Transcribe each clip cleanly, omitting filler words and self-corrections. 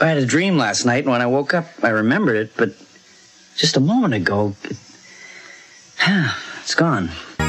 I had a dream last night, and when I woke up, I remembered it, but just a moment ago, it's gone.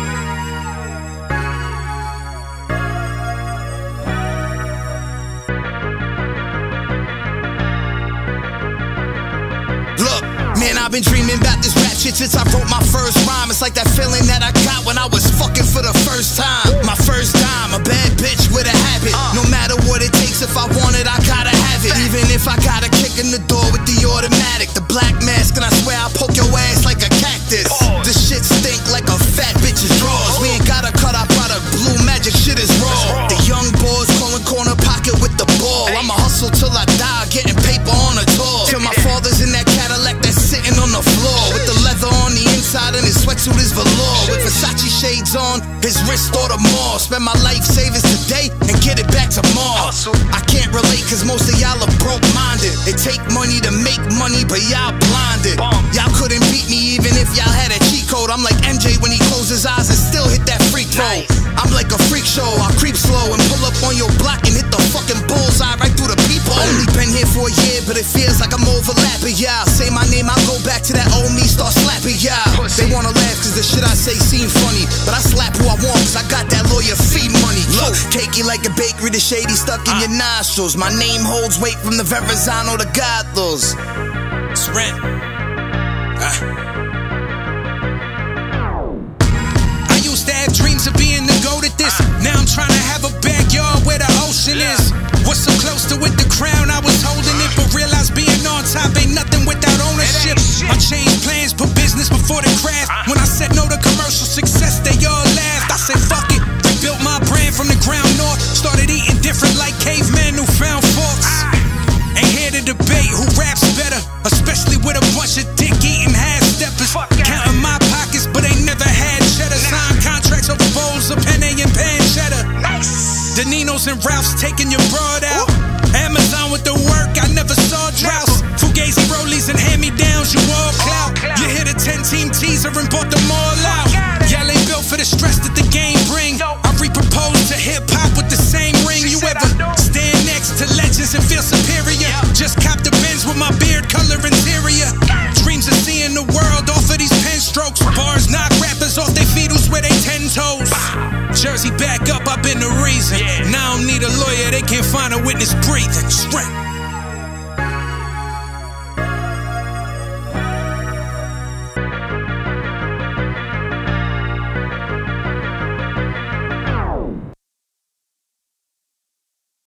Look, man, I've been dreaming about this rap shit since I wrote my first rhyme. It's like that feeling that I got when I was fucking for the first time. My first time, a bad bitch with a habit. No matter what it takes, if I want it, I gotta have it. Even if I gotta kick in the door with the automatic, the black mask, and I swear I'll poke your ass like a cactus. This shit stink like a fat bitch's drawers. We ain't gotta cut our product, blue magic shit is raw. The young boys calling corner pocket with the ball. I'ma hustle till I die, getting paper on a tour. Till my father's in that Cadillac that's sitting on the floor, with the leather on the inside and his sweatsuit is velour. With Versace shades on, his wrist or the mall. Spend my life savings today and get it back tomorrow. I can't relate cause most of y'all are broke-minded. It take money to make money, but y'all blinded. Y'all couldn't beat me even if y'all had a cheat code. I'm like MJ when he closed his eyes and still hit that free throw. I'm like a freak show, I creep slow and pull up on your block and hit the fucking bullseye right through the people. Only been here for a year, but it feels like I'm overlapping y'all. Say my name, I'll go back to that old me, start slapping y'all. They wanna laugh cause the shit I say seem funny, but I slap who I want cause I got that lawyer fee money. Look, cakey like a bakery, the shady stuck in your nostrils. My name holds weight from the Verrazano to Gothels. It's rent. I used to have dreams of being the GOAT at this. Now I'm trying to have a backyard where the ocean is. Was so close to with the crown, I was holding it, but realized being on top ain't nothing without ownership. I changed plans, put business before the craft. When I said no to commercial success, they all laughed. I said fuck it, rebuilt my brand from the ground north. Started eating different like cavemen who found forks. Ain't here to debate who raps better, especially with a bunch of dick-eating half-steppers. Counting my pockets, but ain't never had cheddar. Signed contracts over bowls of penne and pancetta. Daninos and Ralphs taking your broad out. Amazon with the work, I never saw droughts. Fugazi rollies and hand-me-downs, you all clout. You hit a 10-team teaser and bought them all out. Y'all ain't built for the stress that the game bring. I repropose to hip-hop with the same ring. You ever stand next to legends and feel superior? Just cop the Benz with my beard color interior. Dreams of seeing the world off of these pen strokes. Bars knock rappers off their feet who swear they 10 toes. Jersey back up, I've been the reason. Now I don't need a lawyer, they can't find a witness breathing. Strength.